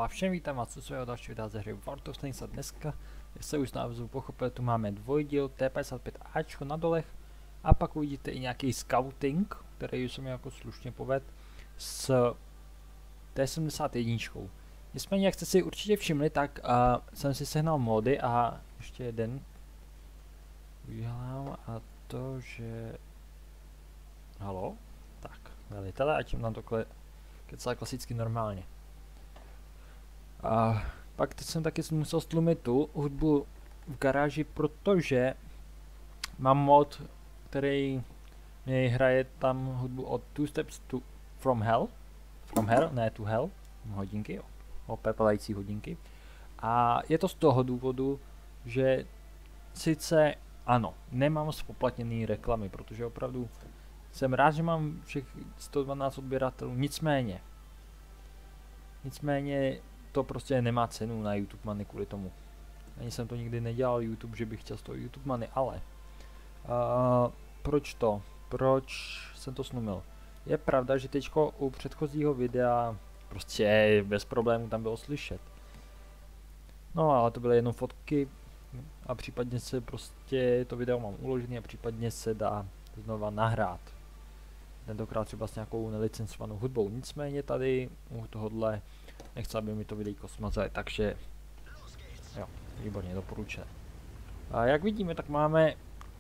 a všem vítám vás u svého dalšího videa ze hry World of Tanks a dneska, jak se už z názvu pochopil, tu máme dvojdíl T55Ačko na dolech a pak uvidíte i nějaký scouting, který už jsem jako slušně povedl s T71. Nicméně, jak jste si určitě všimli, tak jsem si sehnal mody a ještě jeden udělám a to, že... Halo? Tak, velitele, ať jim nám to kecá klasicky normálně. A pak teď jsem taky musel stlumit tu hudbu v garáži, protože mám mod, který mi hraje tam hudbu od Two Steps to From Hell, ne to Hell, hodinky, opepelající hodinky. A je to z toho důvodu, že sice ano, nemám spoplatněný reklamy, protože opravdu jsem rád, že mám všech 112 odběratelů, nicméně to prostě nemá cenu na YouTube Money kvůli tomu. Ani jsem to nikdy nedělal YouTube, že bych chtěl z toho YouTube Money, ale proč jsem to snumil? Je pravda, že teďko u předchozího videa prostě bez problémů tam bylo slyšet. No ale to byly jenom fotky a případně se prostě to video mám uložený a případně se dá znova nahrát. Tentokrát třeba s nějakou nelicencovanou hudbou. Nicméně tady u tohohle nechci, aby mi to videjko smazali, takže jo, výborně, doporučené. A jak vidíme, tak máme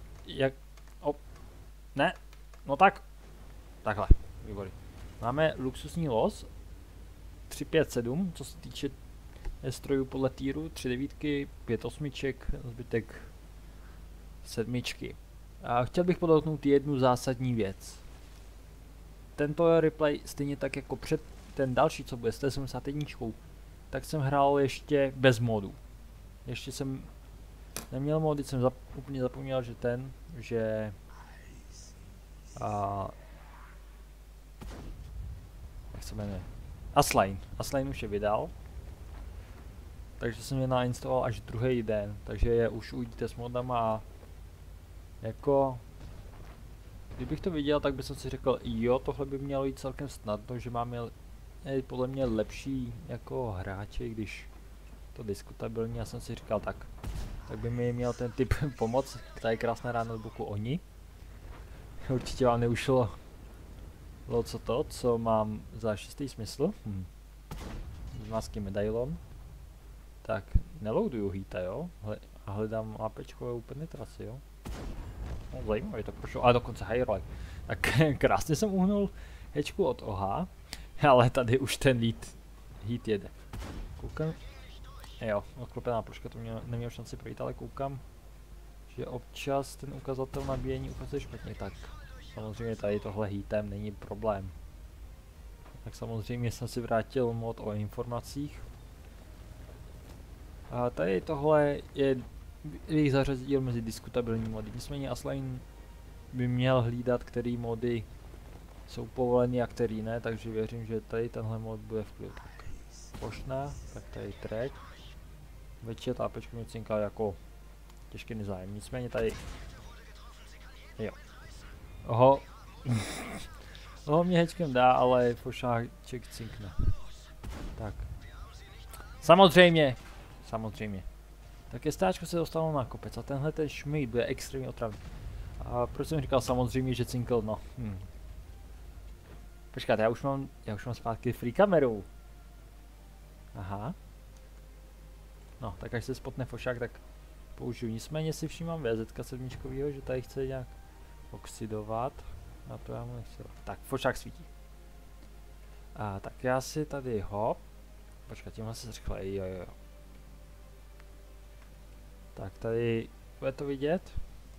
takhle, výborně. Máme luxusní los 357, co se týče strojů podle týru, 3 devítky, 5 osmiček, zbytek 7. A chtěl bych podotknout jednu zásadní věc. Tento replay, stejně tak jako před ten další, co bude s T71, tak jsem hrál ještě bez modů. Ještě jsem neměl mody, jsem úplně zapomněl, že jak se jmenuje? Asline už je vydal. Takže jsem je nainstaloval až druhý den, takže je už uvidíte s modama a jako kdybych to viděl, tak bych si řekl, jo, tohle by mělo jít celkem snadno, že máme podle mě lepší jako hráče, když to diskutabilní, já jsem si říkal tak by mi měl ten typ pomoct, tady je krásná rána od boku oni. Určitě vám neušlo co mám za 6. smysl. Zmáský medailon. Tak, neloaduju hýta, jo, a hledám APčkovou penetraci, jo. No, zajímavě to prošlo, a dokonce highlight. Tak krásně jsem uhnul hečku od OH, ale tady už ten hit jede. Koukám, jo, odklopená ploška, to neměl šanci projít, ale koukám, že občas ten ukazatel nabíjení ukazuje špatně, tak samozřejmě tady tohle hitem není problém. Tak samozřejmě jsem si vrátil mod o informacích. A tady tohle je jejich zařadil mezi diskutabilní mody, nicméně Asline by měl hlídat, který mody jsou povoleny a který ne, takže věřím, že tady tenhle mod bude v klidu. Plošná, tak tady treť. Večer tápečku mě cinkal jako těžký nezájem, nicméně tady... Jo. Oho. Oho mě hečkem dá, ale fošáček cinkne. Tak. Samozřejmě. Tak jestáčko se dostalo na kopec a tenhle ten šmejt bude extrémně otravný. A proč jsem říkal samozřejmě, že cinkl, no. Počkáte, já už mám zpátky free kameru. Aha. No, tak až se spotne fošák, tak použiju. Nicméně si všímám VZ7, že tady chce nějak oxidovat. A to já mu nechci. Tak, fošák svítí. A tak já si tady hop. Počkat, tímhle se zrychle, jo. Tak tady bude to vidět.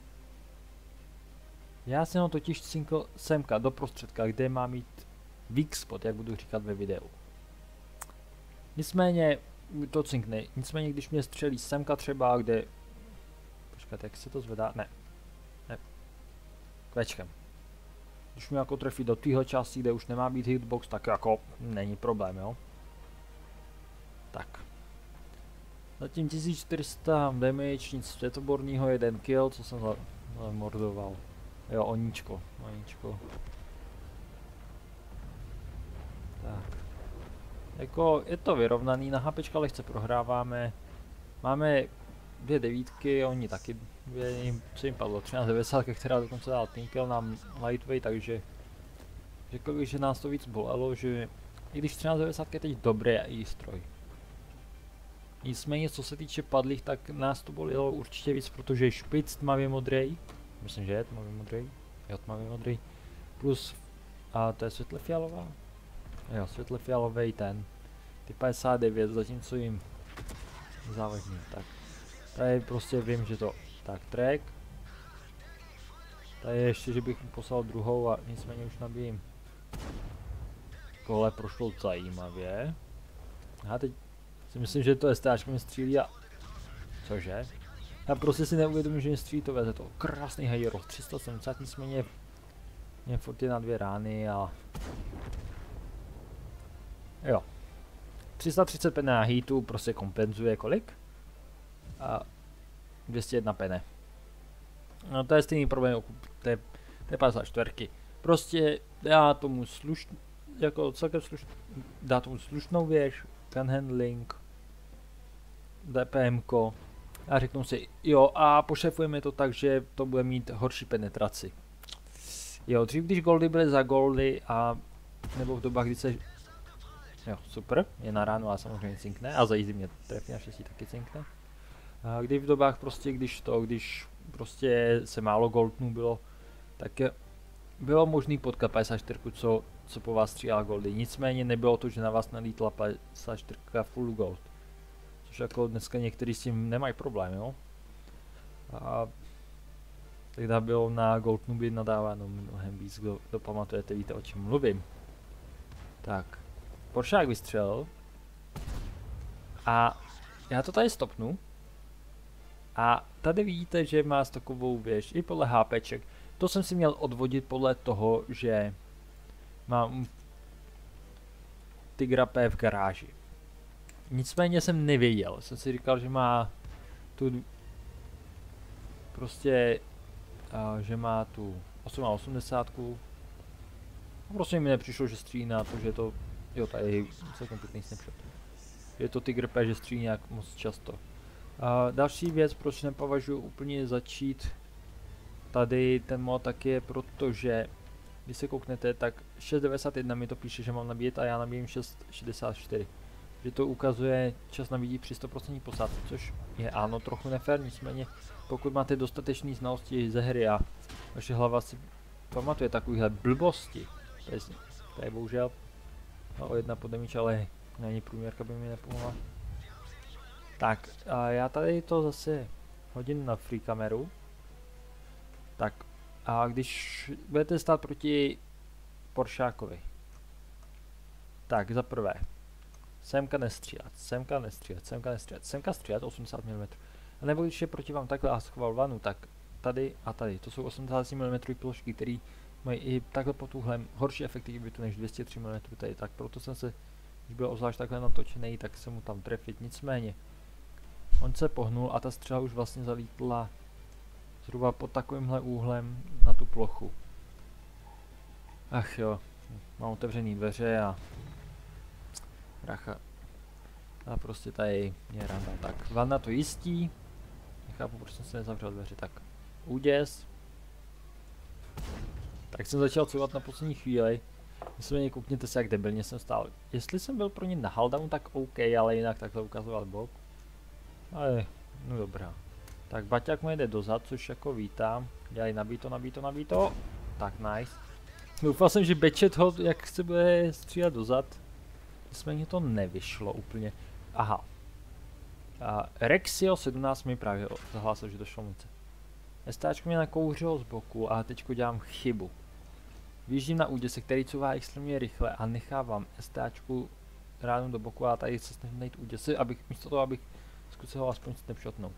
Já jsem ho totiž cinkl semka do prostředka, kde má mít weak spot, jak budu říkat ve videu. Nicméně to cinkne, nicméně když mě střelí semka třeba, kde... Počkat, jak se to zvedá? Ne. Kvečkem. Když mě jako trefí do téhle části, kde už nemá být hitbox, tak jako není problém, jo. Tak. Zatím 1400 damage, nic světoborného, 1 kill, co jsem zamordoval. Jo, oníčko. Tak. Jako je to vyrovnaný, na HPčka lehce prohráváme. Máme 2 devítky, oni taky co jim padlo, 1390, která dokonce dala Tinkel nám lightweight, takže řekl bych, že nás to víc bolelo, že i když 1390 je teď dobrý i stroj. Nicméně co se týče padlých, tak nás to bolelo určitě víc, protože špic tmavě modrý, myslím, že je tmavě modrý, jo, tmavě modrý, plus, a to je světle fialová, jo, světle fialový ten, ty 59, zatímco jim závažný, tak tady prostě vím, že to, tak track, tady ještě, že bych mu poslal druhou a nicméně už nabijím. Tohle prošlo zajímavě. A teď si myslím, že to STAčko mi střílí a... Cože? Já prostě si neuvědomím, že mi střílí to veze to. Krásný hejro, 370, nicméně... Mě furt je na 2 rány a... Jo. 335 na heatu prostě kompenzuje kolik? A 201 pene. No to je stejný problém, to je 54. Prostě dá tomu jako celkem dá tomu slušnou věž, ten handling, DPMko a řeknou si, jo a pošefujeme to tak, že to bude mít horší penetraci. Jo, dřív když goldy byly za goldy a nebo v dobách, kdy se, jo super, je na ránu a samozřejmě cinkne a za jízdy mě trefí, naštěstí taky cinkne. A kdy v dobách prostě, když prostě se málo goldnů bylo, tak bylo možný potkat 54, co po vás střílela goldy, nicméně nebylo to, že na vás nalítla 54 full gold. Což jako dneska někteří s tím nemají problém, jo. A tehdy bylo na gold nuby nadáváno mnohem víc, kdo pamatujete, víte o čem mluvím. Tak, Poršák vystřelil. A já to tady stopnu. A tady vidíte, že má stokovou věž i podle HPček. To jsem si měl odvodit podle toho, že mám Tigra P v garáži. Nicméně jsem nevěděl, jsem si říkal, že má tu prostě, že má tu 880. Prostě mi nepřišlo, že střílí na to, že je to, jo tady celkem pěkný snapshot. Je to Tigr P, že střílí nějak moc často. Další věc, proč nepovažuji úplně začít tady ten mod, tak je protože když se kouknete, tak 6.91 mi to píše, že mám nabíjet a já nabíjím 6.64. Že to ukazuje čas nabíjí při 100% posádce, což je ano trochu nefér, nicméně pokud máte dostatečné znalosti ze hry a vaše hlava si pamatuje takovýhle blbosti, to je bohužel o 1 podemič, ale není průměrka, by mi nepomohla. Tak, a já tady to zase hodím na free kameru. Tak, a když budete stát proti Poršákovi, tak za prvé, semka nestřílet, semka nestřílet, semka nestřílet, semka střílet 80 mm. A nebo když je proti vám takhle a schoval vanu, tak tady a tady, to jsou 80 mm plošky, které mají i takhle pod úhlem horší efektivitu než 203 mm tady, tak proto jsem se, když byl ozvlášť takhle natočený, tak jsem mu tam trefit, nicméně. On se pohnul a ta střela už vlastně zalítla zhruba pod takovýmhle úhlem na tu plochu. Ach jo, mám otevřený dveře a racha. A prostě tady je randa. Tak, Vana to jistí. Nechápu, proč jsem se nezavřel dveře. Tak, úděs. Tak jsem začal couvat na poslední chvíli. Nicméně koukněte se, jak debilně jsem stál. Jestli jsem byl pro ně na haldown, tak OK, ale jinak takhle ukazoval Bob. Ale, no dobrá. Tak Baťák mu jede dozad, což jako vítám. Dělej nabíto. Tak nice. Doufal jsem, že Bečet ho, jak se bude střílet dozad. Nicméně to nevyšlo úplně. Aha. Rexio 17 mi právě zahlásil, že došlo munice. STáčko mě nakouřilo z boku a teďko dělám chybu. Vyjíždím na úděse, který couvá extrémně rychle a nechávám STáčku ránu do boku a tady se snažím najít úděsy, abych místo toho, abych zkusil ho aspoň snapshotnout.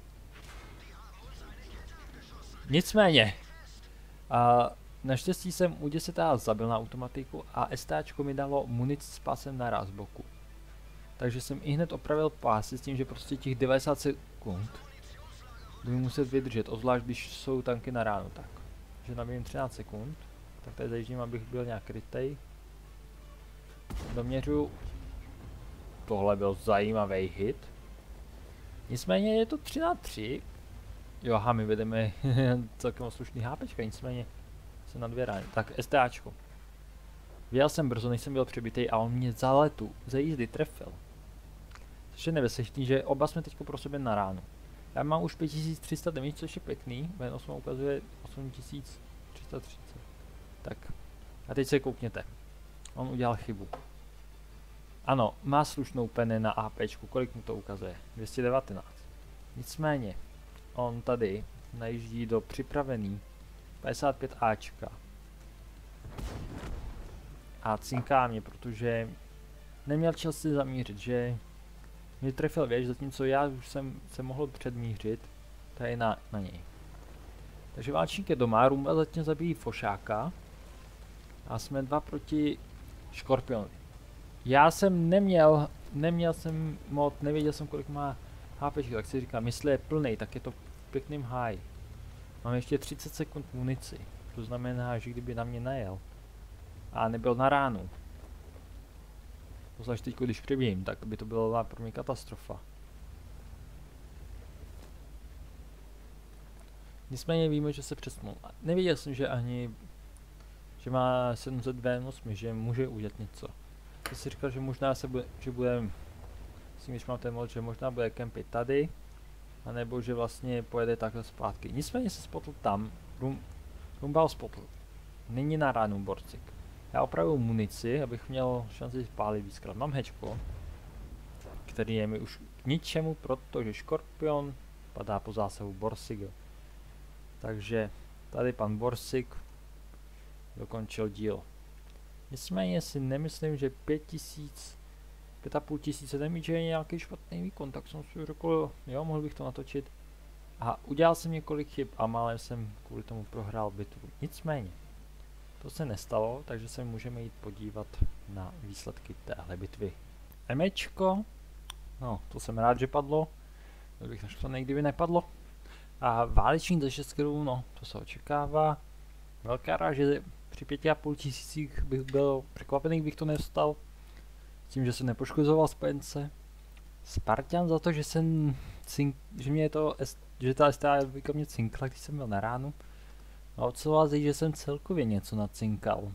Nicméně, naštěstí jsem u 10 zabil na automatiku a STáčko mi dalo munici s pásem naraz z boku. Takže jsem i hned opravil pásy s tím, že prostě těch 90 sekund budu muset vydržet, obzvlášť když jsou tanky na ránu, tak. Že nabijím 13 sekund, tak tady zajíždím, abych byl nějak krytej. Doměřuju tohle byl zajímavý hit. Nicméně je to 3-3. Jo, aha, my vedeme celkem slušný HPčka, nicméně jsem na 2 rány. Tak STAčko. Vyjel jsem brzo, než jsem byl přebitej a on mě za letu, ze jízdy trefil. Což je nebezpečný, že oba jsme teď pro sebe na ránu. Já mám už 5300 damage, což je pěkný, V8 ukazuje 8330. Tak, a teď se koukněte. On udělal chybu. Ano, má slušnou peny na APčku, kolik mu to ukazuje? 219. Nicméně, on tady najíždí do připravený 55Ačka. A cinká mě, protože neměl čas si zamířit, že mě trefil věž, zatímco já už jsem se mohl předmířit tady na něj. Takže válčník je doma, Rumba zatím zabíjí Fošáka a jsme 2 proti Škorpionovi. Já jsem neměl jsem mod, nevěděl jsem kolik má HP, tak si říkám, jestli je plný, tak je to v pěkným háji. Mám ještě 30 sekund munici, to znamená, že kdyby na mě najel a nebyl na ránu, zvlášť teď, když přebijím, tak by to byla pro mě katastrofa. Nicméně víme, že se přesnul. Nevěděl jsem, že ani, že má 700 V8, že může udělat něco. Já si říkal, že možná že bude, když mám ten mod, že možná bude kempit tady, anebo že vlastně pojede takhle zpátky. Nicméně se spotl tam, Rumbal spotl. Není na ránu borcik. Já opravuju munici, abych měl šanci spálit víckrát. Mám hečko, který je mi už k ničemu, protože Škorpion padá po zásahu Borsiga. Takže tady pan Borsig dokončil díl. Nicméně si nemyslím, že 5,5 tisíce damage je nějaký špatný výkon, tak jsem si řekl, jo, mohl bych to natočit. A udělal jsem několik chyb a málem jsem kvůli tomu prohrál bitvu. Nicméně, to se nestalo, takže se můžeme jít podívat na výsledky téhle bitvy. Mčko, no to jsem rád, že padlo, to bych naštvaný, kdyby nepadlo. A válečník ze 6 kg, no to se očekává. Velká rád, že při 5,5 tisících bych byl překvapený, bych to nevstal. S tím, že se nepoškozoval spojence. Spartan za to, že že ta STA mě cinkla, když jsem byl na ránu. A odsouhlasí, že jsem celkově něco nacinkal.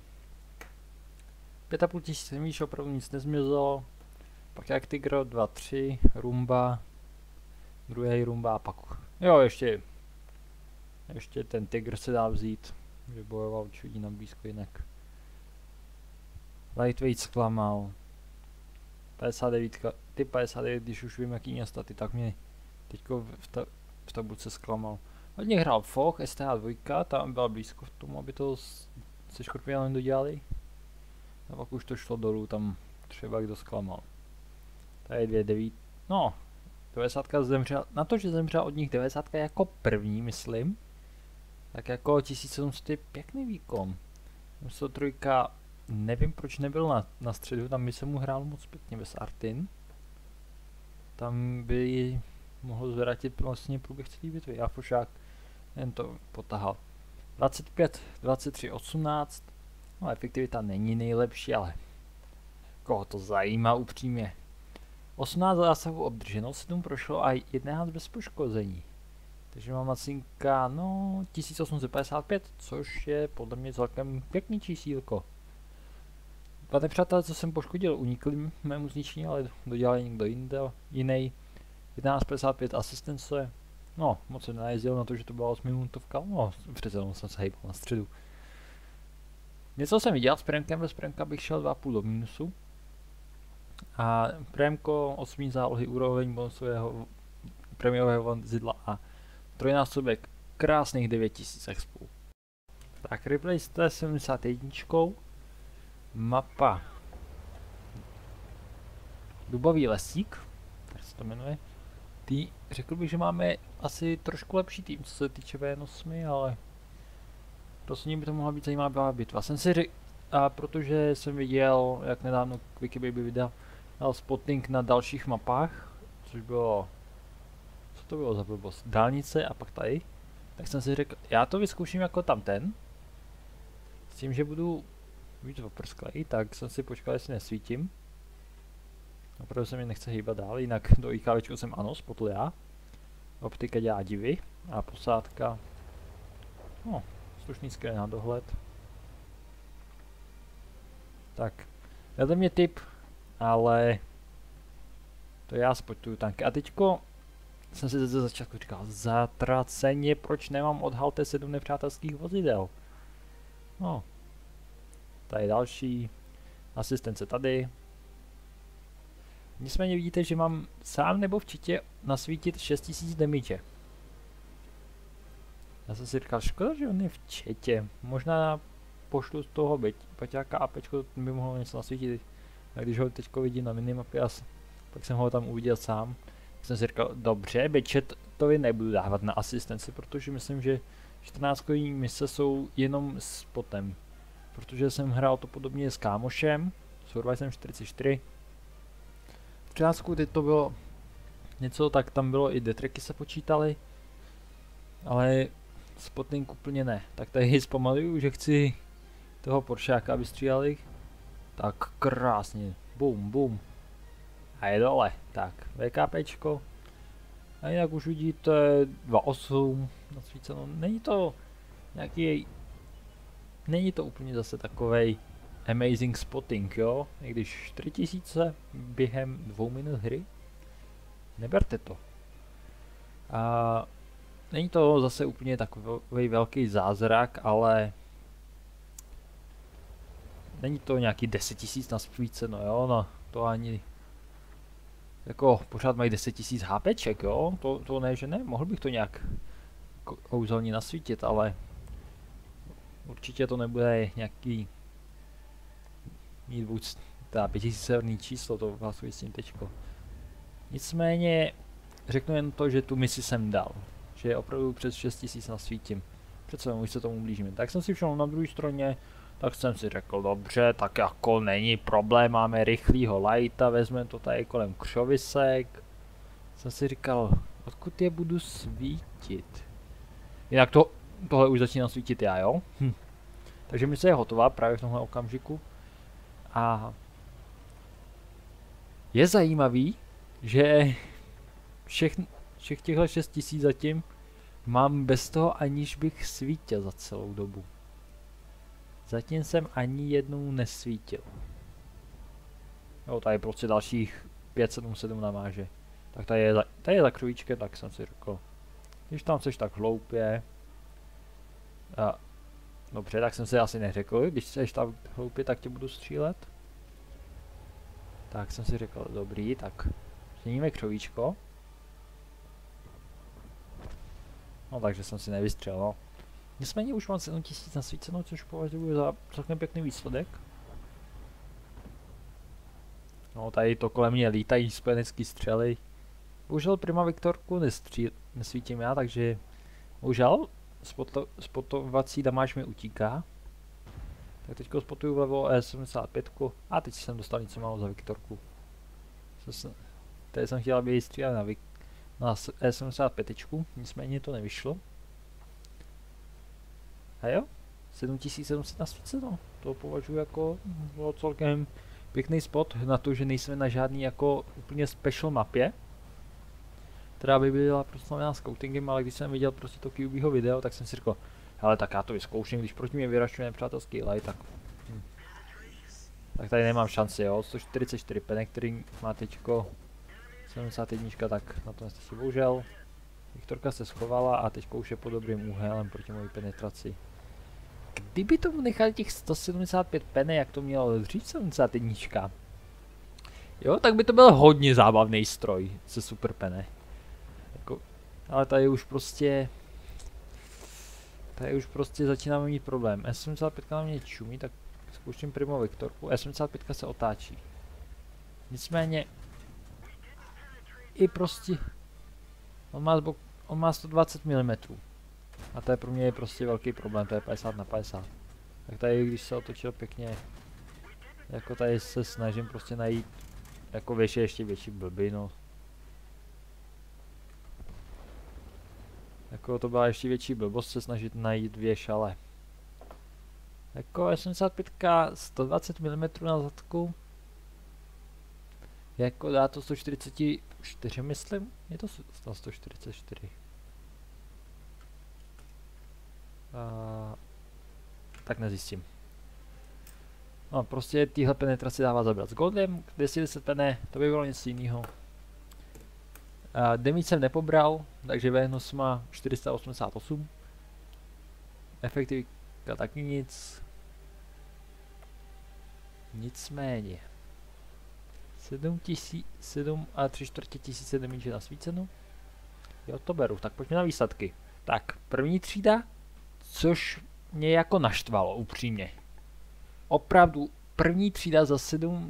5,5 tisíce, víš, opravdu nic nezmizelo. Pak jak Tigro 2-3, Rumba, druhý Rumba a pak, jo, ještě ten Tigr se dá vzít, že bojoval čudí na blízko jinak. Lightweight zklamal. 59, ty 59, když už vím jaký měl staty, tak mě teďko v tabulce zklamal. Hodně hrál Foch, STH2, tam byl blízko v tomu, aby to se Škorpionem dodělali. A pak už to šlo dolů, tam třeba kdo zklamal. Tady 2,9, no, 90 zemřela, na to, že zemřela od nich 90 jako první, myslím. Tak jako 1700 je pěkný výkon. 103, nevím proč nebyl na středu, tam by se mu hrál moc pěkně bez Artin. Tam by mohl zvrátit vlastně průběh celý bitvy a Fošák jen to potahal. 25, 23, 18, no efektivita není nejlepší, ale koho to zajímá upřímně. 18 zásahů obdrženo, 7 prošlo a 11 bez poškození. Takže mám macinka, no, 1855, což je podle mě celkem pěkný čísílko. Dva nepřátelé, co jsem poškodil, unikli mému zničení, ale dodělal někdo jiný. 1155 asistence, no, moc se nenajezdil na to, že to byla 8 minutovka, no, přece jsem se hejbal na středu. Něco jsem viděl s Premkem, bez Premka bych šel 2,5 do mínusu. A Premko 8 zálohy úroveň bonusového prémiového vozidla a trojnásobek krásných 9000 expů. Tak replay s 71. Mapa Dubový lesík, tak se to jmenuje. Řekl bych, že máme asi trošku lepší tým, co se týče V8, ale rozhodně by to mohla být zajímavá bitva. Jsem si řekl, a protože jsem viděl, jak nedávno Wikibaby vydal spotting na dalších mapách, což bylo, co to bylo za blbost, dálnice a pak tady, tak jsem si řekl, já to vyzkouším jako tamten, s tím, že budu víc oprsklej, tak jsem si počkal, jestli nesvítím. Opravdu se mi nechce hýbat dál, jinak do IKVčko jsem ano, spotl já. Optika dělá divy a posádka, no, slušný skrý na dohled. Tak, vedle mě tip, ale to já spotuju tanky. A teďko jsem si ze začátku říkal, zatraceně, proč nemám od Halte 7 nepřátelských vozidel? No, tady další, asistence tady. Nicméně vidíte, že mám sám nebo v čitě nasvítit 6000 damage. Já jsem si říkal, škoda, že on je v četě. Možná pošlu z toho Baťáka a Pečko by mohlo něco nasvítit. A když ho teďko vidím na minimapě, pak jsem ho tam uviděl sám, tak jsem si říkal, dobře, Bečet to nebudu dávat na asistenci, protože myslím, že 14kový mise jsou jenom s potem. Protože jsem hrál to podobně s kámošem, s Survivorem 44. V 13 teď to bylo něco, tak tam bylo i detracky se počítaly, ale spotting úplně ne. Tak tady zpomaluju, že chci toho Poršáka, aby stříleli. Tak krásně, bum bum. A je dole, tak VKPčko. A jinak už vidíte 2.8 nasvíceno. Není to nějaký, není to úplně zase takovej amazing spotting, jo? I když 4000 během 2 minut hry, neberte to. A není to zase úplně takový velký zázrak, ale není to nějaký 10 000 nasvíceno, jo? No, to ani jako pořád mají 10 000 HPček, jo? To ne, že ne, mohl bych to nějak kouzelně nasvítit, ale určitě to nebude nějaký mít 5000 číslo, to vás ujistím teďko. Nicméně řeknu jen to, že tu misi jsem dal, že opravdu přes 6000 nasvítím. Přece už se tomu blížíme. Tak jsem si všel na druhé straně, tak jsem si řekl, dobře, tak jako není problém, máme rychlýho lighta, vezmeme to tady kolem křovisek. Jsem si říkal, odkud je budu svítit? Jinak tohle už začíná svítit já, jo? Takže mise je hotová právě v tomhle okamžiku. A je zajímavý, že všech těchto 6000 zatím mám bez toho, aniž bych svítil za celou dobu. Zatím jsem ani jednou nesvítil. Jo, tady prostě dalších 577 namáže. Tak tady je za krujíčkem, tak jsem si řekl, když tam seš tak hloupě. Dobře, tak jsem si asi neřekl, když seš tak hloupě, tak tě budu střílet. Tak jsem si řekl, dobrý, tak změníme křovíčko. No takže jsem si nevystřelil, no. Nicméně už mám 7000 nasvícenou, což považuji za celkem pěkný výsledek. No tady to kolem mě lítají spojenecký střely. Bohužel Prima Viktorku nesvítím já, takže bohužel spotovací damáž mi utíká. Tak teďko spotuju vlevo E75 a teď jsem dostal něco málo za Viktorku. Tady jsem chtěl, aby ji střílel na E75, nicméně to nevyšlo. A jo, 7700 nasvíceno, to považuji jako celkem pěkný spot na to, že nejsme na žádný jako úplně special mapě, která by byla proslavná scoutingem, ale když jsem viděl prostě to QBho video, tak jsem si řekl, hele, tak já to vyzkouším, když proti mě vyrašťuje nepřátelský light, tak tady nemám šanci, jo, 144 pene, který má teďko 71, tak na to nestačí, bohužel. Viktorka se schovala a teďko už je pod dobrým úhelem proti mojí penetraci. Kdyby tomu nechali těch 175 pene, jak to mělo dřív 71, jo, tak by to byl hodně zábavný stroj se super pene. Jako, ale tady už prostě začínáme mít problém. S75 na mě čumí, tak zkouším Primo Viktorku. S75 se otáčí. Nicméně i prostě on má 120 mm. A to je pro mě prostě velký problém, to je 50/50. Tak tady, když se otočil pěkně, jako tady se snažím prostě najít jako ještě větší blbinu. Jako to byla ještě větší blbost se snažit najít dvě šale. Jako 75 120 mm na zadku Jako dá to 144, myslím? Je to 144. Tak nezjistím. No, prostě tyhle penetrace dává zabrat s goldem, 210 pene, to by bylo něco jiného. Damage jsem nepobral, takže Venus má 488. Efektivita taky nic. Nicméně 7 a 3/4 tisíce damage na svícenu. Jo, to beru, tak pojďme na výsledky. Tak, první třída, což mě jako naštvalo, upřímně. Opravdu, první třída za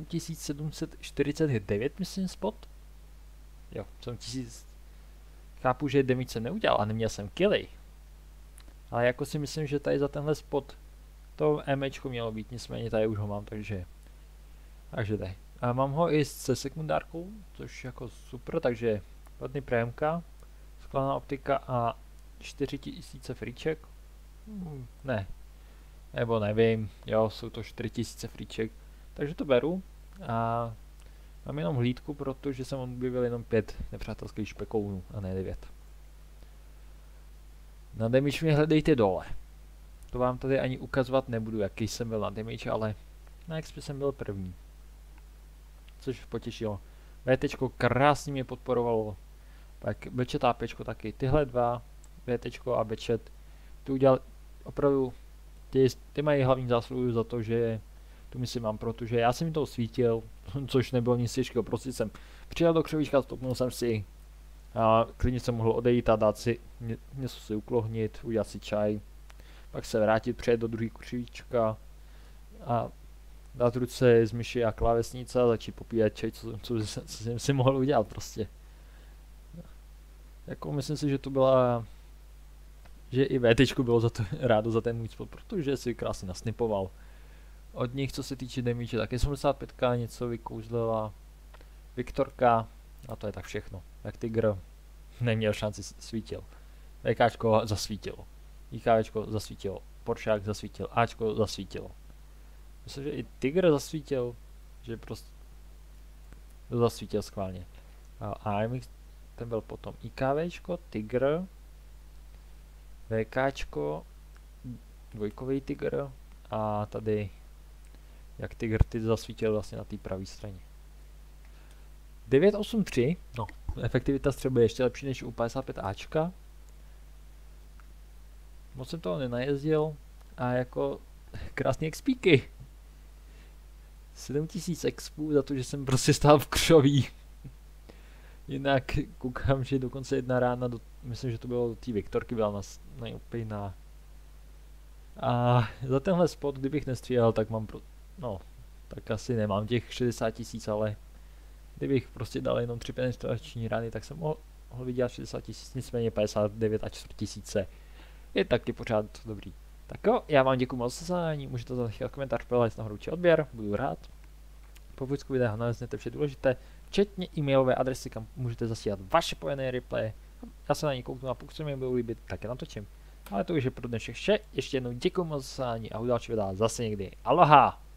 7749, myslím, spot. Jo, 7000. Chápu, že damage jsem neudělal a neměl jsem killy. Ale jako si myslím, že tady za tenhle spot to MHko mělo být, nicméně tady už ho mám, takže tady. A mám ho i se sekundárkou, což jako super, takže padný prémka, sklená optika a 4000 fríček. Ne, nebo nevím, jo, jsou to 4000 fríček, takže to beru a mám jenom hlídku, protože jsem objevil jenom 5 nepřátelských špekounů a ne 9. Na damage mě hledejte dole. To vám tady ani ukazovat nebudu, jaký jsem byl na damage, ale na XP jsem byl první. Což potěšilo. VTčko krásně mě podporovalo. Pak Bčet a Pčko taky. Tyhle dva, VTčko a Bčet, tu udělal opravdu, ty mají hlavní zásluhu za to, že tu myslím mám, protože já jsem jim to svítil, což nebylo nic těžkého, prostě jsem přijel do křovíčka, stopnul jsem si a klidně jsem mohl odejít a dát si něco si uklohnit, udělat si čaj, pak se vrátit, přejet do druhý křovíčka a dát ruce z myši a klávesnice a začít popíjet čaj, co jsem si mohl udělat prostě. Jako myslím si, že to byla, že i VTčku bylo za to rádo za ten můj spot, protože si krásně nasnipoval. Od nich, co se týče damage, tak je 75, něco vykouzlila Viktorka a to je tak všechno. Jak Tigr neměl šanci, svítil. VKčko zasvítilo. IKVčko zasvítilo. Poršák zasvítil. Ačko zasvítilo. Myslím, že i Tigr zasvítil, že prostě zasvítil schválně. A AMX, ten byl potom IKVčko, Tigr, VKčko, dvojkový Tigr a tady jak Tigr ty zasvítil vlastně na té pravé straně. 983, no, efektivita střely je ještě lepší než u 55Ačka. Moc jsem toho nenajezdil a jako krásný XPky. 7000 expů za to, že jsem prostě stál v křoví. Jinak koukám, že dokonce jedna rána, myslím, že to bylo do té Viktorky, byla na a za tenhle spot, kdybych nestříhal, tak mám no, tak asi nemám těch 60 000, ale kdybych prostě dal jenom 3 penetrační rány, tak jsem mohl vydělat 60 000, nicméně 59 a 4 000 je taky pořád dobrý. Tak jo, já vám děkuji moc za sledování, můžete zanechat komentář, palec nahoru či odběr, budu rád. Po vůjsku videa naleznete vše důležité, včetně e-mailové adresy, kam můžete zasílat vaše pojené replay. Já se na ně kouknu a pokud se mi budou líbit, tak je natočím. Ale to už je pro dnešek vše, ještě jednou děkuji moc za sledování a u dalšího videa zase někdy. Aloha!